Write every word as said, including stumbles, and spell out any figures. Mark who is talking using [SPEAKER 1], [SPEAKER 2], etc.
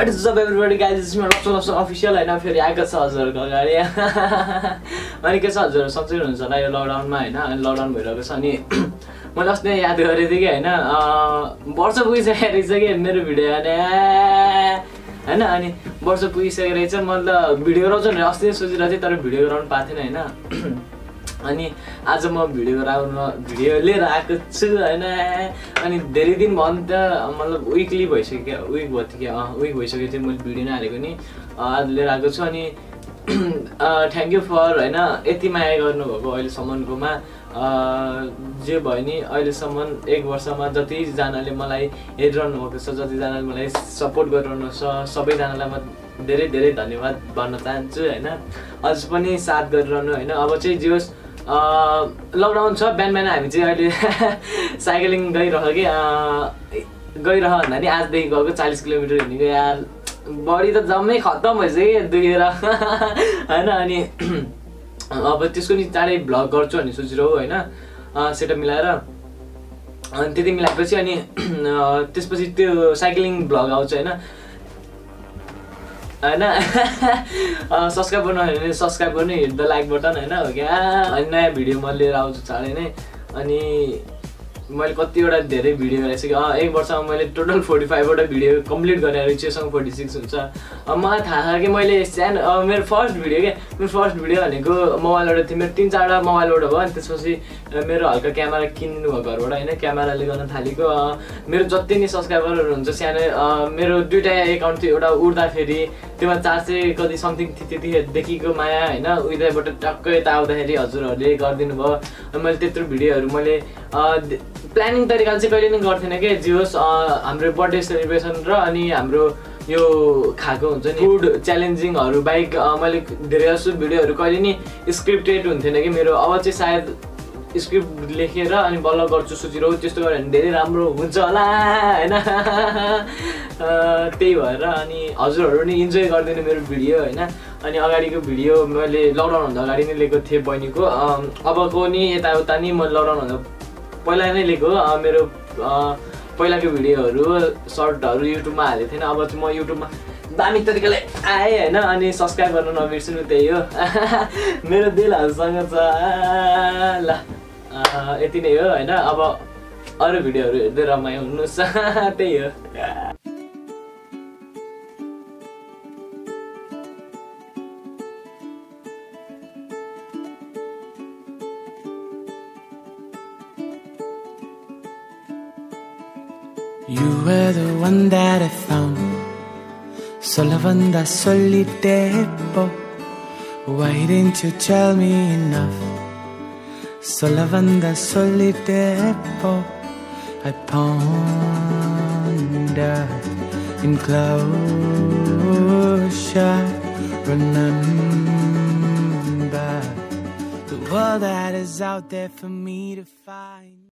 [SPEAKER 1] What is up everybody guys, this is my Lopso Lopso official हैन फेरि आएको छ हजुरहरुको अगाडि अनि के छ हजुरहरु सन्चै हुनुहुन्छ होला यो लकडाउनमा हैन अनि लकडाउन भइरहेको छ अनि मैले अस्ति याद गरे थिए कि हैन वर्ष पुगिसकेको रहेछ कि मेरो भिडियो हैन हैन अनि वर्ष पुगिसकेको रहेछ मतलब भिडियो गराउँछु भनेर अस्ति सोचिरहेको थिएँ तर भिडियो गराउन पाएको थिएन हैन अनि आज म भिडियो गराउन भिडियो लिएर आएको छु हैन अनि धेरै दिन भयो नि त मतलब विकली भइसक्यो विक भयो कि विक भइसक्यो थियो मैले भिडियो नहालेको नि आज लिएर आएको छु अनि थ्यांक यू फर हैन यति माया गर्नुभएको अहिलेसम्मकोमा जे भयो नि अहिलेसम्म एक वर्षमा जति जनाले मलाई हेरिरहनु भएको छ जति जनाले मलाई सपोर्ट गरिरहनु छ सबैजनालाई म धेरै धेरै धन्यवाद भन्न चाहन्छु हैन अझ पनि साथ गरिरहनु हैन अब चाहिँ जे होस् लकडाउन छ बिहान बिहान हामी चाहिँ अहिले साइक्लिङ गइरह कि गइरह भन्दा नि आजदेखि गएको चालीस किलोमिटर हिँडेको यार बडी त जम्मै खत्तम भइसक्यो दुखेर हैन अनि अब त्यसको नि चाँडै भ्लग गर्छु भन्ने सोचिरहेको हैन सेटअप मिलाएर अनि त्यति मिलाएपछि अनि त्यसपछि त्यो साइक्लिङ भ्लग आउँछ हैन हैन सब्स्क्राइब गर्नु भने सब्स्क्राइब गर्नु हिट द लाइक बटन हैन हो क्या अनि नयाँ भिडियो म लिएर आउँछु चाँडै नै अनि मैले कतिवटा धेरै भिडियो गराइसकेँ एक वर्षमा मैले टोटल फोर्टी फाइभ वटा भिडियो कम्प्लिट गरेर रिचेसँग फोर्टी सिक्स हुन्छ मलाई थाहा छ कि मैले सानो मेरो फर्स्ट भिडियो क्या मेरो फर्स्ट भिडियो भनेको मोबाइलबाट थियो मेरो तिन चारवटा मोबाइलबाट भयो अनि त्यसपछि मेरो हल्का क्यामेरा किन्नु भयो घरबाट होइन क्यामेराले गर्न थालेको मेरो जति नै सब्सक्राइबरहरू हुन्छ सानो मेरो दुईवटा एकाउन्ट थियो एउटा उड्दाखेरि त्योमा चार सय कति समथिङ थियो त्यतिखेरदेखिको माया होइन उहिलेबाट टक्कै यता आउँदाखेरि हजुरहरूले गरिदिनु भयो मैले त्यत्रो भिडियोहरू मैले प्लानिङ तरिकाले चाहिँ कहिले पनि गर्थेन कि जे होस् हाम्रो बर्थडे सेलिब्रेसन र अनि हाम्रो यो खाएको हुन्छ नि फुड च्यालेन्जिङहरू बाहेक मैले धेरै जसो भिडियोहरू कहिले नि स्क्रिप्टेड हुन्थेन कि मेरो अब चाहिँ सायद स्क्रिप्ट लेखेर अनि बल्ल गर्छु सोचिरहेको त्यस्तो गऱ्यो भने धेरै राम्रो हुन्छ होला हैन त्यही भएर अनि हजुरहरू नि इन्जोय गरिदिनु मेरो भिडियो हैन अनि अगाडिको भिडियो मैले लकडाउन भन्दा अगाडि नै लिएको थिएँ बहिनीको अबको नि यताउता नि मैले लकडाउन भन्दा पहिला नै लिएको मेरो पहिलाको भिडियोहरू सर्टहरू युट्युबमा हालेको थिएन अब चाहिँ म युट्युबमा दामी तरिकाले आएँ होइन अनि सब्सक्राइब गर्न नबिर्सनु त्यही हो मेरो दिलहरूसँग छ ल यति नै हो होइन अब अरू भिडियोहरू हेर्दै रमाइ हुनुहोस् त्यही हो
[SPEAKER 2] You were the one that I found Solavanda solitepo Why didn't you tell me enough Solavanda solitepo I ponder in closure Remember The world that is out there for me to find